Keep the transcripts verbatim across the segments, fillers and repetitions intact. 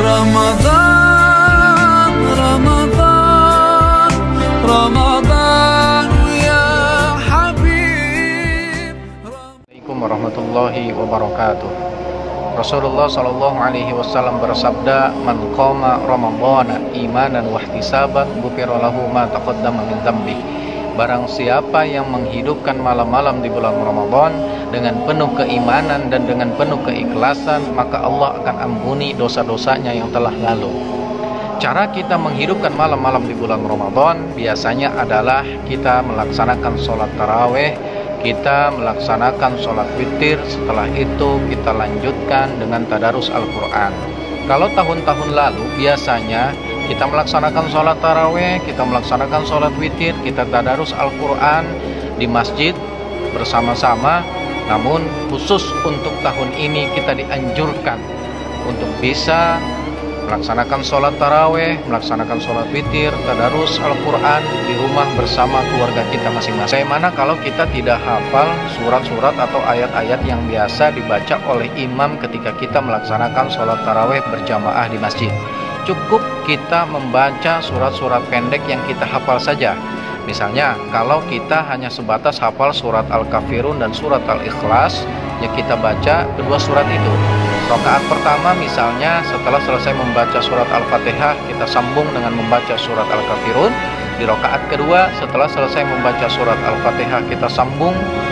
Ramadan, Ramadan, Ramadan ya Habib. Assalamualaikum warahmatullahi wabarakatuh. Rasulullah Shallallahu Alaihi Wasallam bersabda, "Man qama Ramadhana imanan wa ihtisaban, ghufira lahu ma taqaddama min dzambi." Barang siapa yang menghidupkan malam-malam di bulan Ramadan dengan penuh keimanan dan dengan penuh keikhlasan, maka Allah akan ampuni dosa-dosanya yang telah lalu. Cara kita menghidupkan malam-malam di bulan Ramadan biasanya adalah kita melaksanakan sholat taraweh, kita melaksanakan sholat witir, setelah itu kita lanjutkan dengan tadarus Al-Quran. Kalau tahun-tahun lalu biasanya kita melaksanakan sholat taraweh, kita melaksanakan sholat witir, kita tadarus Al-Quran di masjid bersama-sama. Namun khusus untuk tahun ini kita dianjurkan untuk bisa melaksanakan sholat taraweh, melaksanakan sholat witir, tadarus Al-Quran di rumah bersama keluarga kita masing-masing. Bagaimana kalau kita tidak hafal surat-surat atau ayat-ayat yang biasa dibaca oleh imam ketika kita melaksanakan sholat taraweh berjamaah di masjid? Cukup kita membaca surat-surat pendek yang kita hafal saja. Misalnya, kalau kita hanya sebatas hafal surat Al-Kafirun dan surat Al-Ikhlas, ya kita baca kedua surat itu. Rakaat pertama misalnya setelah selesai membaca surat Al-Fatihah, kita sambung dengan membaca surat Al-Kafirun. Di rakaat kedua setelah selesai membaca surat Al-Fatihah, kita sambung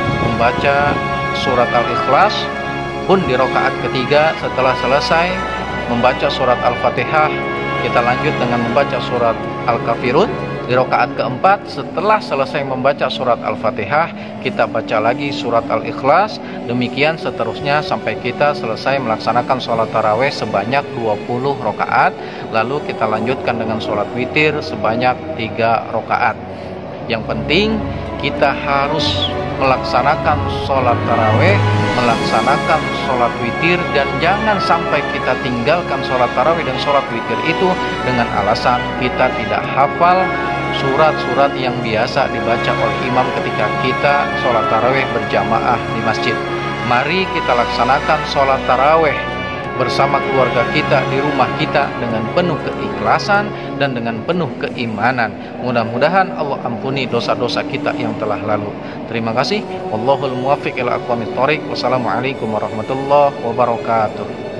membaca surat Al-Ikhlas. Pun di rakaat ketiga setelah selesai membaca surat Al-Fatihah, kita lanjut dengan membaca surat Al-Kafirun. Di rakaat keempat setelah selesai membaca surat Al-Fatihah, kita baca lagi surat Al-Ikhlas. Demikian seterusnya sampai kita selesai melaksanakan sholat taraweh sebanyak dua puluh rakaat. Lalu kita lanjutkan dengan sholat witir sebanyak tiga rakaat. Yang penting kita harus melaksanakan sholat taraweh, melaksanakan sholat witir, dan jangan sampai kita tinggalkan sholat taraweh dan sholat witir itu dengan alasan kita tidak hafal surat-surat yang biasa dibaca oleh imam ketika kita sholat taraweh berjamaah di masjid. Mari kita laksanakan sholat taraweh bersama keluarga kita di rumah kita dengan penuh keikhlasan dan dengan penuh keimanan. Mudah-mudahan Allah ampuni dosa-dosa kita yang telah lalu. Terima kasih. Wallahul muwaffiq ila aqwamit thoriq. Wassalamualaikum warahmatullahi wabarakatuh.